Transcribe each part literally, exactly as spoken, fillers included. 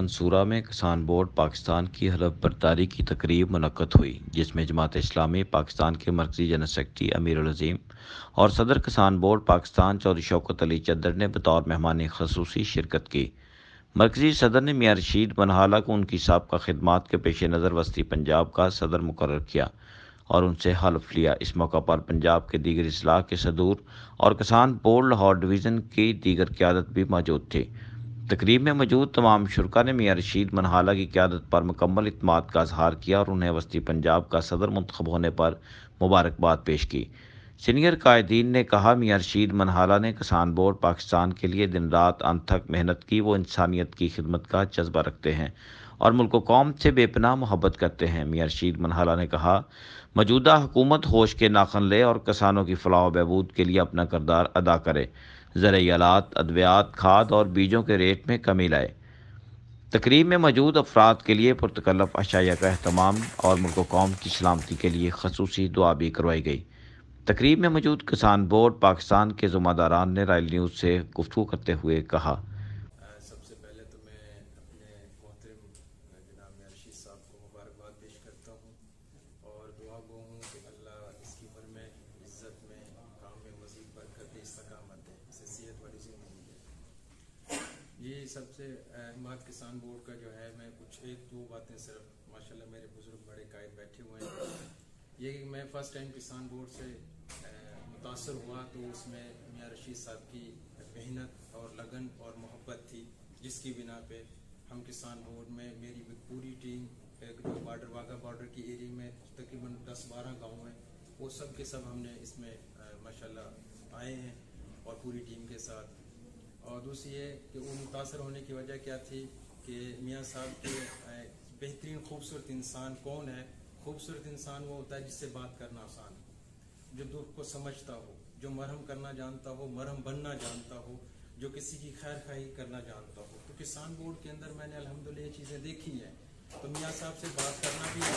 منصورہ میں کسان بورڈ پاکستان کی حلف برداری کی تقریب منعقد ہوئی، جس میں جماعت اسلامی پاکستان کے مرکزی جنرل سیکرٹری امیر العظیم اور صدر کسان بورڈ پاکستان چودھری شوکت علی چدر نے بطور مہمان خصوصی شرکت کی۔ مرکزی صدر نے میاں رشید منہالہ کو ان کی سابقہ خدمات کے پیش نظر وسطی پنجاب کا صدر مقرر کیا اور ان سے حلف لیا۔ اس موقع پر پنجاب کے دیگر اضلاع کے صدور اور کسان بورڈ لاہور ڈویژن کی دیگر قیادت بھی موجود تھی۔ تقریب میں موجود تمام شرکاء نے میاں رشید منہالہ کی قیادت پر مکمل اعتماد کا اظہار کیا اور انہیں وسطی پنجاب کا صدر منتخب ہونے پر مبارکباد پیش کی۔ سینئر قائدین نے کہا، میاں رشید منہالہ نے کسان بورڈ پاکستان کے لیے دن رات انتھک محنت کی۔ وہ انسانیت کی خدمت کا جذبہ رکھتے ہیں اور ملک و قوم سے بے پناہ محبت کرتے ہیں۔ میاں رشید منہالہ نے کہا، موجودہ حکومت ہوش کے ناخن لے اور کسانوں کی فلاح و بہبود کے لیے اپنا کردار ادا کرے، زرعی آلات، ادویات، کھاد اور بیجوں کے ریٹ میں کمی لائے۔ تقریب میں موجود افراد کے لیے پرتکلف عشائیہ کا اہتمام اور ملک و قوم کی سلامتی کے لیے خصوصی دعا بھی کروائی گئی۔ تقریب میں موجود کسان بورڈ پاکستان کے ذمہ داران نے رائل نیوز سے گفتگو کرتے ہوئے کہا، سب سے پہلے تو میں اپنے محترم جناب میاں رشید صاحب کو مبارکباد پیش کرتا ہوں اور دعا گو ہوں کہ اللہ اس کی عمر میں، عزت میں، کام میں مزید برکت دے، استقامت دے، اسے صحت والی زندگی دے۔ یہ سب سے حمایت کسان بورڈ کا جو ہے، میں کچھ ایک دو باتیں صرف، ماشاءاللہ میرے بزرگ بڑے قائد بیٹھے ہوئے ہیں، یہ میں فرسٹ ٹائم کسان بورڈ سے متاثر ہوا تو اس میں میاں رشید صاحب کی محنت اور لگن اور محبت تھی، جس کی بنا پہ ہم کسان بورڈ میں میری پوری ٹیم، جو بارڈر واگا بارڈر کی ایریا میں تقریباً دس بارہ گاؤں ہیں، وہ سب کے سب ہم نے اس میں ماشاءاللہ آئے ہیں اور پوری ٹیم کے ساتھ۔ اور دوسری یہ کہ وہ متاثر ہونے کی وجہ کیا تھی کہ میاں صاحب کے بہترین خوبصورت انسان کون ہے؟ خوبصورت انسان وہ ہوتا ہے جس سے بات کرنا آسان ہو، جو دکھ کو سمجھتا ہو، جو مرہم کرنا جانتا ہو، مرہم بننا جانتا ہو، جو کسی کی خیر خواہی کرنا جانتا ہو۔ تو کسان بورڈ کے اندر میں نے الحمدللہ یہ چیزیں دیکھی ہیں، تو میاں صاحب سے بات کرنا بھی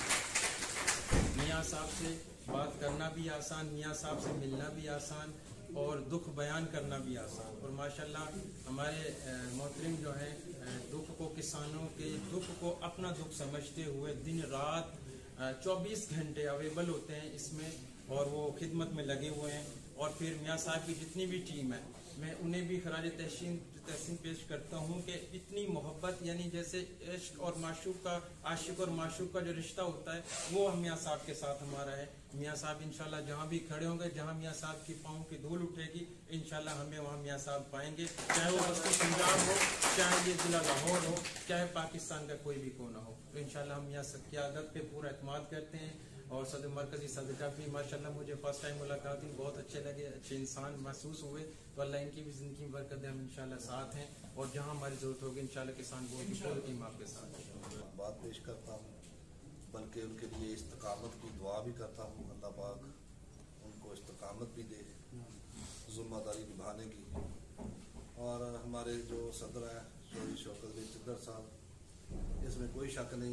آسان، میاں صاحب سے بات کرنا بھی آسان، میاں صاحب سے ملنا بھی آسان اور دکھ بیان کرنا بھی آسان۔ اور ماشاءاللہ ہمارے محترم جو ہیں دکھ کو، کسانوں کے دکھ کو اپنا دکھ سمجھتے ہوئے دن رات چوبیس گھنٹے اویلیبل ہوتے ہیں اس میں اور وہ خدمت میں لگے ہوئے ہیں۔ اور پھر میاں صاحب کی جتنی بھی ٹیم ہے، میں انہیں بھی خراج تحسین تحسین پیش کرتا ہوں کہ اتنی محبت، یعنی جیسے عشق اور معشوق کا، عاشق اور معشوق کا جو رشتہ ہوتا ہے، وہ میاں صاحب کے ساتھ ہمارا ہے۔ میاں صاحب انشاءاللہ جہاں بھی کھڑے ہوں گے، جہاں میاں صاحب کی پاؤں کی دھول اٹھے گی، انشاءاللہ ہمیں وہاں میاں صاحب پائیں گے، چاہے وہ وسطی پنجاب ہو، چاہے یہ ضلع لاہور ہو، چاہے پاکستان کا کوئی بھی کونا ہو۔ تو انشاءاللہ ہم میاں صاحب کی عادت پہ پورا اعتماد کرتے ہیں۔ اور صدر مرکزی صدر کا بھی ماشاءاللہ مجھے فرسٹ ٹائم ملاقات ہوئی، بہت اچھے لگے، اچھے انسان محسوس ہوئے، تو اللہ ان کی بھی زندگی میں برکت دے۔ ہم انشاءاللہ ساتھ ہیں اور جہاں ہماری ضرورت ہوگی انشاءاللہ کسان بورڈ کی پوری ٹیم آپ کے ساتھ ہے۔ بات پیش کرتا ہوں، بلکہ ان کے لیے استقامت کی دعا بھی کرتا ہوں، اللہ پاک ان کو استقامت بھی دے ذمہ داری نبھانے کی۔ اور ہمارے جو صدر ہیں چودھری شوکت علی چدر صاحب، اس میں کوئی شک نہیں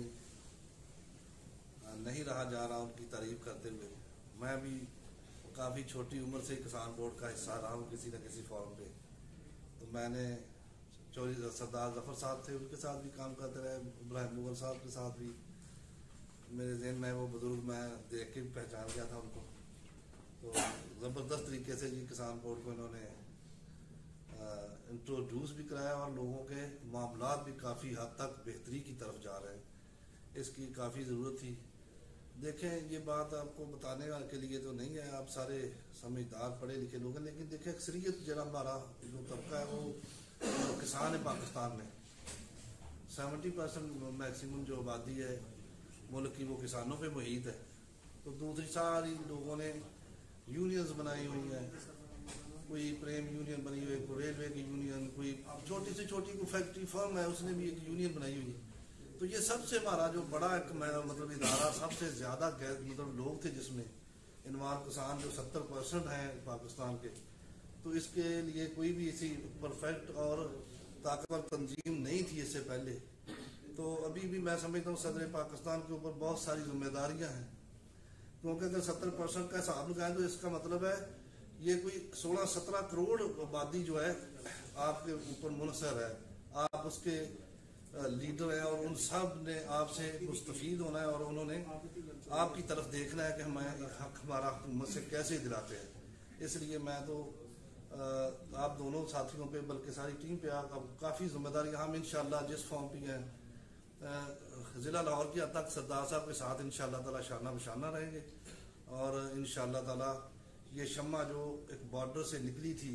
نہیں رہا جا رہا ان کی تعریف کرتے ہوئے۔ میں بھی کافی چھوٹی عمر سے کسان بورڈ کا حصہ رہا ہوں کسی نہ کسی فارم پہ، تو میں نے چودھری سردار ظفر صاحب تھے، ان کے ساتھ بھی کام کرتے رہے، ابراہیم مغل صاحب کے ساتھ بھی میرے ذہن میں وہ بزرگ میں دیکھ کے بھی پہچان گیا تھا ان کو۔ تو زبردست طریقے سے جی کسان بورڈ کو انہوں نے انٹروڈیوس بھی کرایا اور لوگوں کے معاملات بھی کافی حد تک بہتری کی طرف جا رہے ہیں، اس کی کافی ضرورت تھی۔ دیکھیں یہ بات آپ کو بتانے کے لیے تو نہیں ہے، آپ سارے سمجھدار پڑھے لکھے لوگ ہیں، لیکن دیکھیں اکثریت جو ہمارا جو طبقہ ہے وہ کسان ہے پاکستان میں، سیونٹی پرسینٹ میکسیمم جو آبادی ہے ملک کی وہ کسانوں پہ محیط ہے۔ تو دوسری ساری لوگوں نے یونینز بنائی ہوئی ہیں، کوئی پریم یونین بنی ہوئی ہے، کوئی ریلوے کی یونین، کوئی چھوٹی سے چھوٹی کوئی فیکٹری فرم ہے اس نے بھی ایک یونین بنائی ہوئی ہے۔ تو یہ سب سے ہمارا جو بڑا ایک مطلب ادارہ، سب سے زیادہ مطلب لوگ تھے جس میں انوالو کسان جو ستر پرسنٹ ہیں پاکستان کے، تو اس کے لیے کوئی بھی ایسی پرفیکٹ اور طاقتور تنظیم نہیں تھی اس سے پہلے۔ تو ابھی بھی میں سمجھتا ہوں صدر پاکستان کے اوپر بہت ساری ذمہ داریاں ہیں، کیونکہ اگر ستر پرسنٹ کا حساب لگائیں تو اس کا مطلب ہے یہ کوئی سولہ سترہ کروڑ آبادی جو ہے آپ کے اوپر منحصر ہے۔ آپ اس کے लीडर हैं और उन सब ने आपसे मुस्तफीद होना है और उन्होंने आपकी तरफ देखना है कि हमें हक हमारा हुकूमत से कैसे दिलाते हैं। इसलिए मैं तो आप दोनों साथियों पे बल्कि सारी टीम पे काफ़ी जिम्मेदारी हम इंशाल्लाह जिस फॉर्म पे हैं ज़िला लाहौर की हद तक सरदार साहब के साथ इंशाल्लाह ताला शाना बशाना रहेंगे और इंशाल्लाह ताला ये शम्मा जो एक बॉर्डर से निकली थी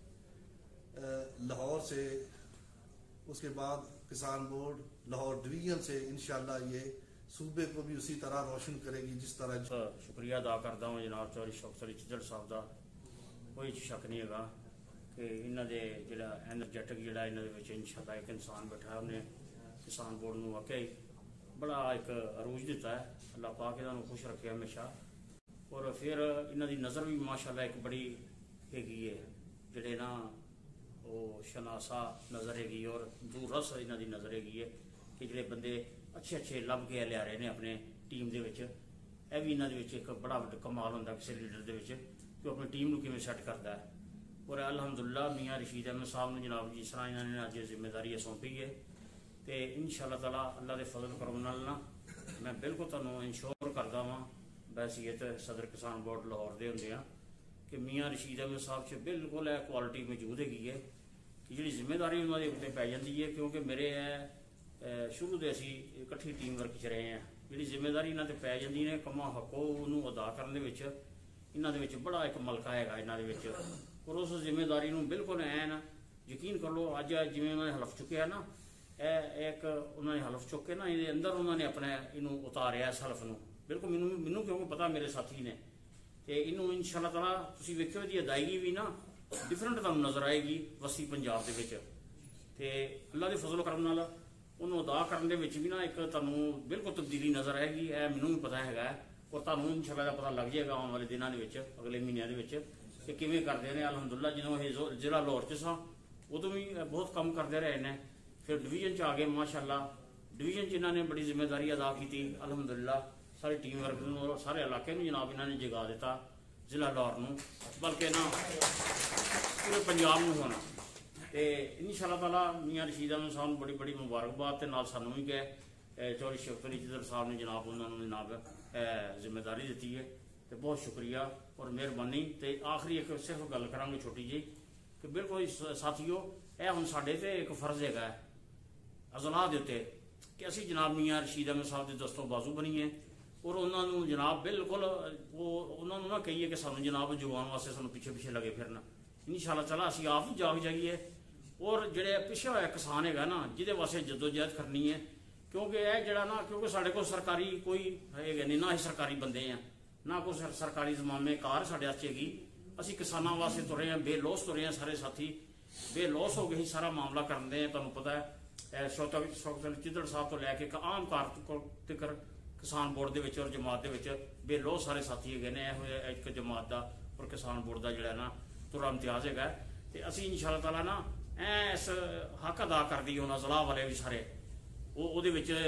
लाहौर से, उसके बाद किसान बोर्ड लाहौर डिवीजन से, इंशाल्लाह ये सूबे को भी उसी तरह रोशन करेगी जिस तरह। शुक्रिया अदा करता हूँ जनाब चौधरी शौकत अली चिद्दड़ साहब का। कोई शक नहीं है कि इन्हों के जो एनर्जैटिक जोड़ा इन्होंने इंशाल्लाह एक इंसान बैठा उन्हें किसान बोर्ड में वाकई बड़ा एक अरूज दिता है। अल्लाह पाक इन्होंने खुश रखे हमेशा। और फिर इन्हों की नज़र भी माशाल्लाह एक बड़ी हैगी है जोड़े ना वो शनासा नज़र हैगी और दूरस इन्हों की नज़र हैगी है कि जोड़े बंदे अच्छे अच्छे लभ के लिया रहे हैं अपने टीम के विच। यह भी इन्हों एक बड़ा कमाल होंगे किसी लीडर के विच कि अपनी टीम को किवें सैट करता है। और अलहमदुलिल्लाह मियाँ रशीद अहमद साहब ने जनाब जिस तरह इन्होंने अज जिम्मेदारी सौंपी है तो इंशाअल्लाह ताला अल्लाह के फजल करम नाल ना मैं बिल्कुल तुहानूं इंश्योर करदा वां बैसीयत सदर किसान बोर्ड लाहौर दे हुंदे कि मियाँ रशीद अहमद साहब च बिल्कुल यह क्वालिटी मौजूद हैगी है कि जिहड़ी जिम्मेदारी उन्होंने उत्ते पै जाती है क्योंकि मेरे शुरू से असी इकट्ठी टीम वर्क च रहे हैं। जिहड़ी जिम्मेदारी इन्हां ते पै जांदी ने कम्मा हक्को उहनूं अदा करन दे विच इन्हां दे विच बड़ा एक मलका हैगा इन्हां दे विच और उस जिम्मेदारी नूं बिल्कुल ऐन यकीन कर लो अज जिवें उन्होंने हलफ चुकिया ना एक उन्होंने हलफ चुक के ना ये अंदर उन्होंने अपने इनू उतारिया इस हलफ नूं बिल्कुल मैनू मैनू क्योंकि पता मेरे साथी ने तो इनू इंशाअल्लाह ताला तुसीं वेखिओ इहदी अदायगी भी ना डिफरेंट तुहानूं नज़र आएगी वसी पंजाब दे विच ते अल्लाह दे फजल करम नाल उन्होंने अदा करने दे विच भी ना एक तुहानूं बिल्कुल तब्दीली नज़र आएगी। यह मैनू भी पता है और तुहानूं इंशाअल्लाह पता लग जाएगा आने वाले दिनों के अगले महीनों के कि किवें करदे ने। अलहमदुलिल्लाह ਜਦੋਂ ਇਹ ਜ਼ਿਲ੍ਹਾ ਲਾਹੌਰ 'ਚ ਸਾਂ उदों भी बहुत कम करते रहे ने फिर डिवीजन च आ गए माशाअल्लाह डिवीजन च इन्होंने बड़ी जिम्मेदारी अदा की अलहमदुलिल्लाह सारी टीम वर्क और सारे इलाके में जनाब इन्होंने जगा दिता जिला लाहौर नूं बल्कि ना पूरे पंजाब में होना तो इंशाअल्लाह ताला मियाँ रशीद अहमद साहब बड़ी बड़ी मुबारकबाद ते नाल सानूं भी गए चौधरी शौकत अली चिद्दड़ साहब ने जनाब उन्होंने जनाब जिम्मेदारी दी है तो बहुत शुक्रिया और मेहरबानी। तो आखिरी एक सिर्फ गल करांगे छोटी जी कि बिल्कुल साथियों यह हुण साडे ते एक फर्ज हैगा अजला दे उत्ते कि असीं जनाब मियाँ रशीद अहमद साहब के दस्तों बाजू बनीए और उन्होंने जनाब बिल्कुल वो उन्होंने ना कहिए कि सानूं जनाब जुगाउण वास्ते सानूं पिछे पिछे लगे फिरना इंशाअल्लाह ताला असीं आप भी जाग जाइए और जिहड़े पिछे होया किसान हैगा ना जिहदे वास्ते जद्दोजहद करनी है क्योंकि यह जिहड़ा ना क्योंकि साडे कोल सरकारी कोई है नहीं ना ही सरकारी बंदे हैं ना कोई सर, सरकारी जमामे कार साढ़े वास्ते हैगी असीं किसानां वास्ते तुरे हैं बेलोस तुरे हैं सारे साथी बेलोस हो गए सारा मामला करते हैं। तुहानूं पता है शौकत अली चिद्दड़ साहब तो लैके एक आम कार तक किसान बोर्ड दे विच और जमात दे विच बेलोस सारे साथी हैगे ने एक जमात दा और किसान बोर्ड दा जिहड़ा ना तुरा इम्तियाज हैगा ते असीं इंशाअल्लाह ताला ना इस हक अदा करदी उन्हां अज़ला वाले भी सारे वो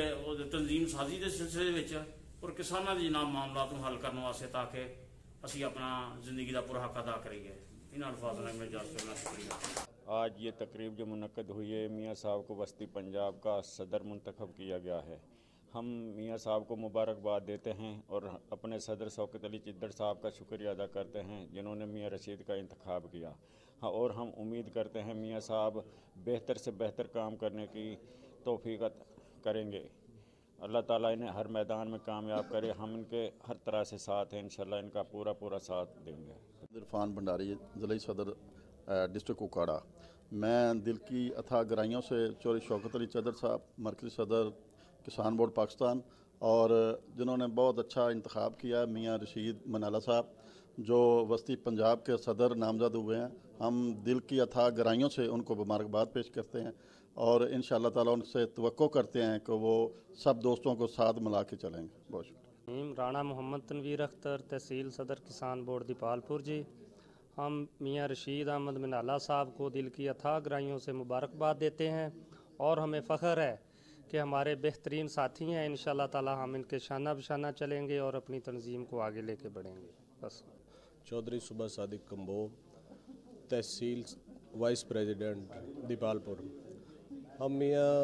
तंजीम साजी के सिलसिले में और किसानों के जनाब मामला को हल करने वास्ते ताकि असी अपना जिंदगी का पूरा हक अदा करिए। इन अल्फाज में मैं इजाज़त करना शुक्रिया। आज ये तकरीब जो मुनक्कद हुई है मियाँ साहब को वस्ती पंजाब का सदर मुंतखब किया गया है। हम मियाँ साहब को मुबारकबाद देते हैं और अपने सदर शौकत अली चिद्दड़ साहब का शुक्रिया अदा करते हैं जिन्होंने मियाँ रशीद का इंतखाब किया। हाँ और हम उम्मीद करते हैं मियाँ साहब बेहतर से बेहतर काम करने की तौफीक करेंगे। अल्लाह ताला इन्हें हर मैदान में कामयाब करे। हम इनके हर तरह से साथ हैं इंशाल्लाह इनका पूरा पूरा साथ देंगे। इरफान भंडारी ज़िला सदर डिस्ट्रिक्ट कुकाड़ा। मैं दिल की अथाह गहराइयों से चौधरी शौकत अली चिद्दड़ साहब मरकज़ी सदर किसान बोर्ड पाकिस्तान और जिन्होंने बहुत अच्छा इंतखाब किया मियाँ रशीद मनाला साहब जो वस्ती पंजाब के सदर नामज़द हुए हैं, हम दिल की अथाह गहराइयों से उनको मुबारकबाद पेश करते हैं और इंशाअल्लाह ताला उनसे तवक्को करते हैं कि वो सब दोस्तों को साथ मिला के चलेंगे। बहुत शुक्रिया। राणा मोहम्मद तनवीर अख्तर तहसील सदर किसान बोर्ड दीपालपुर जी। हम मियाँ रशीद अहमद मनाला साहब को दिल की अथाह गहराइयों से मुबारकबाद देते हैं और हमें फ़ख्र है कि हमारे बेहतरीन साथी हैं। इंशाअल्लाह ताला हम इनके शाना बशाना चलेंगे और अपनी तंजीम को आगे लेके बढ़ेंगे। बस। चौधरी सुबह सादिक कंबो तहसील वाइस प्रेसिडेंट दीपालपुर। हम मियाँ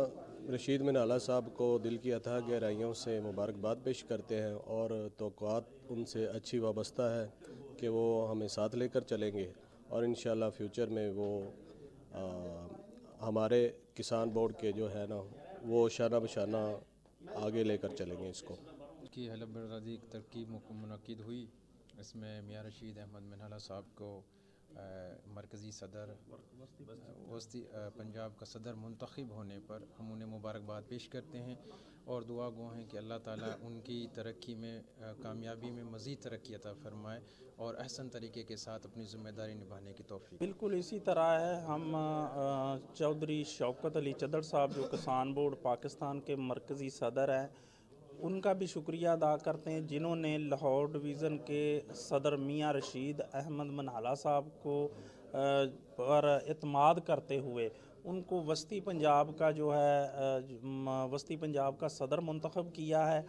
रशीद मिनाला साहब को दिल की अथाह गहराइयों से मुबारकबाद पेश करते हैं और तवक्कुआत उनसे अच्छी वाबस्ता है कि वो हमें साथ लेकर चलेंगे और इंशाल्लाह फ्यूचर में वो आ, हमारे किसान बोर्ड के जो है ना वो शाना बशाना आगे लेकर चलेंगे इसको। की हलफ बरदारी तरकीब मुनक़िद हुई। इसमें मियाँ रशीद अहमद मिनाला साहब को मरकज़ी सदर वस्ती पंजाब का सदर मुंतखब होने पर हम उन्हें मुबारकबाद पेश करते हैं और दुआ गो हैं कि अल्लाह ताला उनकी तरक्की में कामयाबी में मज़ीद तरक्की अता फ़रमाए और अहसन तरीके के साथ अपनी ज़िम्मेदारी निभाने की तौफ़ीक। बिल्कुल इसी तरह है। हम चौधरी शौकत अली चद्दर साहब जो किसान बोर्ड पाकिस्तान के मरकज़ी सदर हैं, उनका भी शुक्रिया अदा करते हैं जिन्होंने लाहौर डिवीज़न के सदर मियाँ रशीद अहमद मिनाला साहब को पर एतमाद करते हुए उनको वस्ती पंजाब का जो है वस्ती पंजाब का सदर मुंतखब किया है।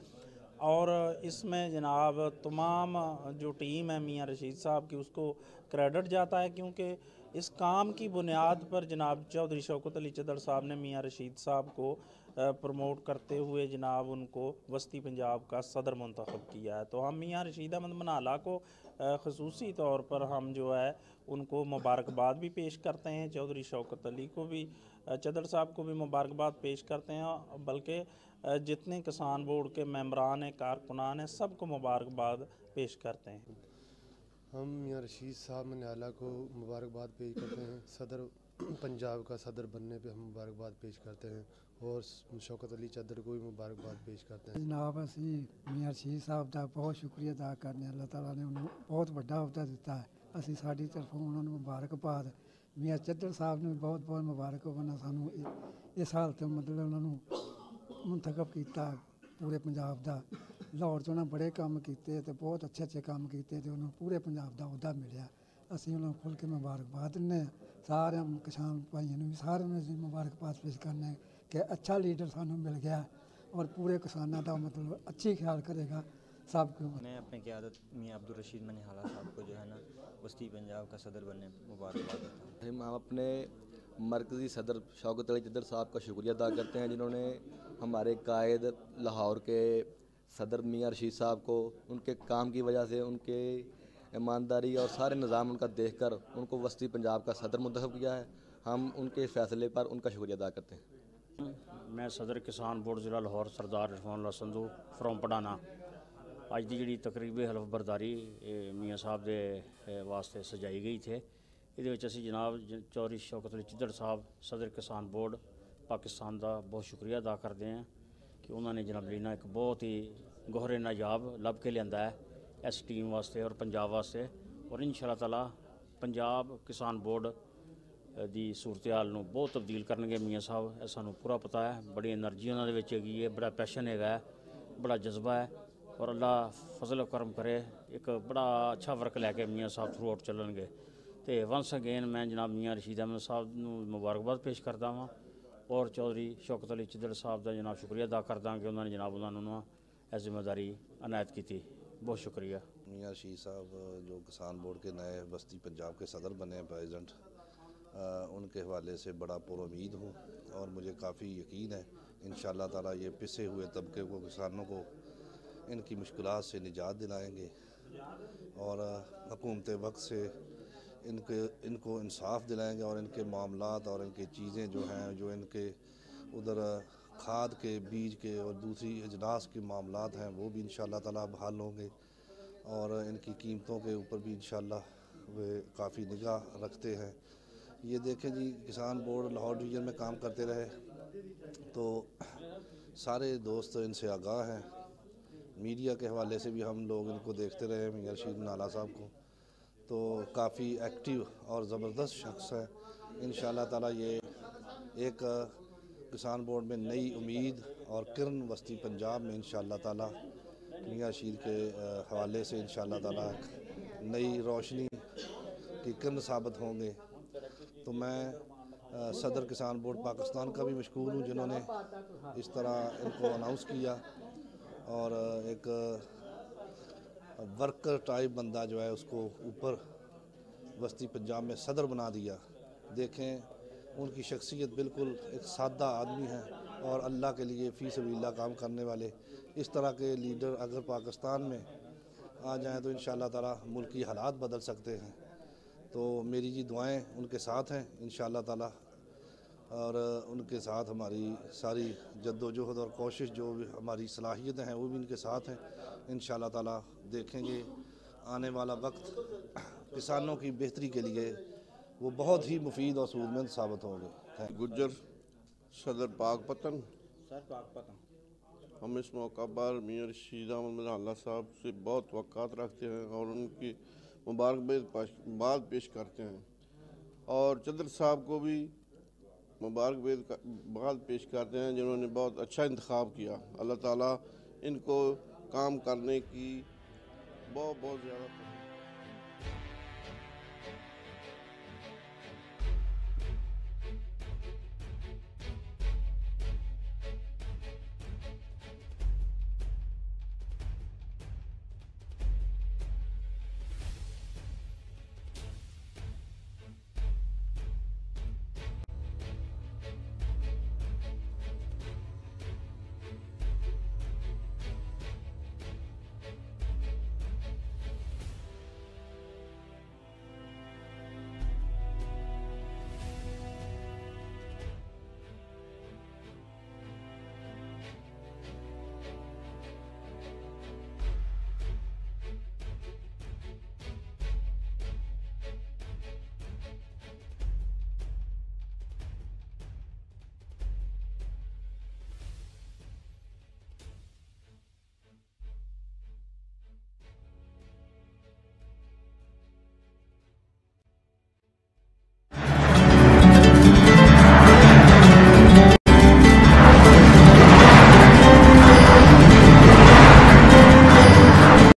और इसमें जनाब तमाम जो टीम है मियाँ रशीद साहब की उसको क्रेडिट जाता है, क्योंकि इस काम की बुनियाद पर जनाब चौधरी शौकत अली चद्दर साहब ने मियाँ रशीद साहब को प्रमोट करते हुए जनाब उनको वस्ती पंजाब का सदर मुंतखब किया है। तो हम मियाँ रशीद अहमद मिनाला को ख़ुसूसी तौर पर हम जो है उनको मुबारकबाद भी पेश करते हैं। चौधरी शौकत अली को भी चद्दर साहब को भी मुबारकबाद पेश करते हैं, बल्कि जितने किसान बोर्ड के मेंबरान हैं कारकुनान हैं सबको मुबारकबाद पेश करते हैं। हम मियाँ रशीद साहब मिनाला को मुबारकबाद पेश करते हैं। सदर पंजाब का सदर बनने पे हम मुबारकबाद पेश करते हैं और शौकत अली चद्दर को भी मुबारकबाद पेश करते हैं। जनाब असी मियाँ रशीद साहब का बहुत शुक्रिया अदा करने, अल्लाह ताला ने उन्होंने बहुत बड़ा अहदा दिता है। असी साडी तरफों उन्होंने मुबारकबाद। मियाँ चद्दर साहब ने बहुत बहुत मुबारक होना सानू इस हाल तो मतलब उन्होंने मुंतखब किया पूरे पंजाब का। लाहौर चो बड़े काम किए तो बहुत अच्छे अच्छे काम किए तो उन्होंने पूरे पंजाब का अहदा मिले। असी उन्होंने खुल के मुबारकबाद दें सारे किसान भाइयों भी सारे मुबारकबाद पेश करने कि अच्छा लीडर सानू मिल गया और पूरे किसानों का मतलब अच्छी ख्याल करेगा सब को। मैं अपने क़यादत मियाँ अब्दुल रशीद मिनाला साहब को जो है ना वस्ती पंजाब का सदर बनने मुबारकबाद देता हूँ। हम अपने मरकज़ी सदर शौकत अली चद्दर साहब का शुक्रिया अदा करते हैं जिन्होंने हमारे कायद लाहौर के सदर मियाँ रशीद साहब को उनके काम की वजह से उनके ईमानदारी और सारे निज़ाम उनका देखकर उनको वस्ती पंजाब का सदर मुंतखब किया है। हम उनके फ़ैसले पर उनका शुक्रिया अदा करते हैं। मैं सदर किसान बोर्ड ज़िला लाहौर सरदार इरफान संधू फ्रॉम पढ़ाना अज की जी तकरीब हलफ बरदारी मियाँ साहब के वास्ते सजाई गई थे। ये असी जनाब चौधरी शौकत अली चद्दर साहब सदर किसान बोर्ड पाकिस्तान का बहुत शुक्रिया अदा करते हैं कि उन्होंने जनाब लीना एक बहुत ही गहरे नायाब लभ के लिया है इस टीम वास्ते और पंजाब वास्ते। और इंशाअल्लाह ताला पंजाब किसान बोर्ड दी सूरत हाल नूं बहुत तब्दील करनगे मियाँ साहब, यह सानू पूरा पता है। बड़ी एनर्जी उन्होंने विच हैगी है, बड़ा पैशन है, बड़ा जज्बा है और अल्लाह फजल करम करे एक बड़ा अच्छा वर्क लैके मियाँ साहब थ्रू आउट चलणगे। तो वंस अगेन मैं जनाब मियाँ रशीद अहमद साहब नूं मुबारकबाद पेश करता हाँ और चौधरी शौकत अली चद्दर साहब का जनाब शुक्रिया अदा करदा कि उन्होंने जनाब उन्होंने यह जिम्मेदारी अनायत की। बहुत शुक्रिया। मियाँ रशीद साहब जो किसान बोर्ड के नए वस्ती पंजाब के सदर बने हैं प्रेसिडेंट, उनके हवाले से बड़ा पुरुमीद हूँ और मुझे काफ़ी यकीन है इंशाअल्लाह ताला ये पिसे हुए तबके को किसानों को इनकी मुश्किलात से निजात दिलाएंगे और हुकूमत वक्त से इनके इनको इंसाफ दिलाएंगे और इनके मामलात और इनकी चीज़ें जो हैं जो इनके उधर खाद के बीज के और दूसरी अजनास के मामलात हैं वो भी इंशाअल्लाह ताला बहाल होंगे और इनकी कीमतों के ऊपर भी इंशाअल्लाह वे काफ़ी निगाह रखते हैं। ये देखें जी किसान बोर्ड लाहौर डिवीज़न में काम करते रहे तो सारे दोस्त इनसे आगाह हैं। मीडिया के हवाले से भी हम लोग इनको देखते रहे मियाँ रशीद मिनाला साहब को, तो काफ़ी एक्टिव और ज़बरदस्त शख्स है। इंशाअल्लाह ताला ये एक किसान बोर्ड में नई उम्मीद और किरण वस्ती पंजाब में इंशाअल्लाह ताला मियाँ रशीद के हवाले से इंशाअल्लाह ताला नई रोशनी की किरण साबित होंगे। तो मैं सदर किसान बोर्ड पाकिस्तान का भी मशकूर हूँ जिन्होंने इस तरह इनको अनाउंस किया और एक वर्कर टाइप बंदा जो है उसको ऊपर वस्ती पंजाब में सदर बना दिया। देखें उनकी शख्सियत बिल्कुल एक सादा आदमी है اور اللہ کے لیے فی سبیل اللہ کام کرنے والے اس طرح کے لیڈر اگر پاکستان میں آ جائیں تو انشاءاللہ تعالی ملکی حالات بدل سکتے ہیں. تو میری جی دعائیں ان کے ساتھ ہیں انشاءاللہ تعالی، اور ان کے ساتھ ہماری ساری جد و جہد اور کوشش، جو بھی ہماری صلاحیتیں ہیں وہ بھی ان کے ساتھ ہیں. انشاءاللہ تعالی دیکھیں گے آنے والا وقت کسانوں کی بہتری کے لیے وہ بہت ہی مفید اور سود مند ثابت ہوں گے. گجر صدر پاک پتن، سر پاک پتن ہم اس موقع پر میاں رشید احمد منالہ صاحب سے بہت توقعات رکھتے ہیں اور ان کی مبارکباد پیش کرتے ہیں، اور چدر صاحب کو بھی مبارکباد پیش کرتے ہیں جنہوں نے بہت اچھا انتخاب کیا. اللہ تعالیٰ ان کو کام کرنے کی بہت بہت زیادہ